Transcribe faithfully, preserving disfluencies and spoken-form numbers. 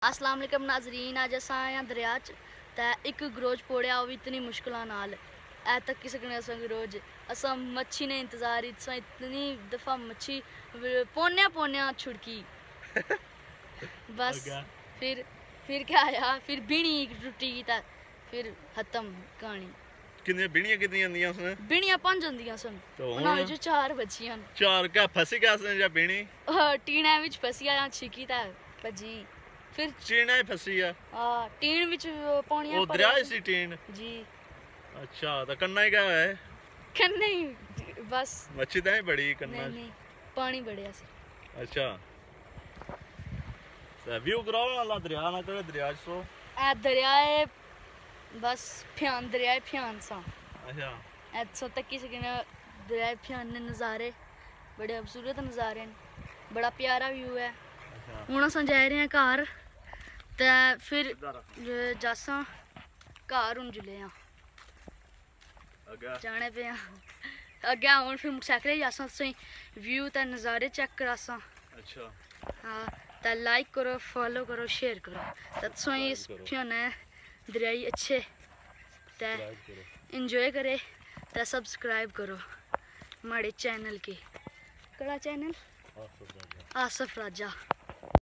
अस्सलाम वालेकुम नाजरीन, अज अस आए हैं दरिया च ते एक गरोज पोड़िया, वो भी इतनी मुश्किल नाल ऐ तक कि सकने अस गरोज अस मच्छी ने इंतजार इतनी दफ़ा मच्छी पौने पौने छुड़की बस फिर फिर क्या आया, फिर बीणी टुटी गई, फिर खत्म कहानी। कितनी बीणियां कितनी आंदियां सन? बीणियां पांच आंदियां सन, उन्हां विच चार बचियां। चार क्या फसी गया सन या बीणी? टीना विच फसी आ छिकी ता भजी, फिर टीना ही फसी आ। हां, टीन विच पानियां ओ दरिया सी टीन जी। अच्छा, तो कन्ना ही क्या है? कन्ना ही बस मच्छी तो ही बड़ी कन्ना। नहीं नहीं, पानी बढ़िया सी। अच्छा, तो व्यू कराओ ना दरिया ना, करे दरिया सो ए दरिया है बस फ्यान, दरिया है फ्यान सा। अच्छा, ऐसा तक किसी के दरिया फ्यान ने नज़ारे बड़े खूबसूरत नज़ारे हैं, बड़ा प्यारा व्यू है। हूँ अस जा रहे हैं घर, तो फिर जासा घर हूँ जुले जाने पे अगे हूँ, फिर मोटरसाइकिल जासा व्यू तो नज़ारे चेक करासा। अच्छा हाँ, तो लाइक करो, फॉलो करो, शेयर करो, तो तुम इस फ्याने दरियाई अच्छे ते इंजॉय करे, तो सब्सक्राइब करो हमारे चैनल के। कड़ा चैनल आसफ राजा।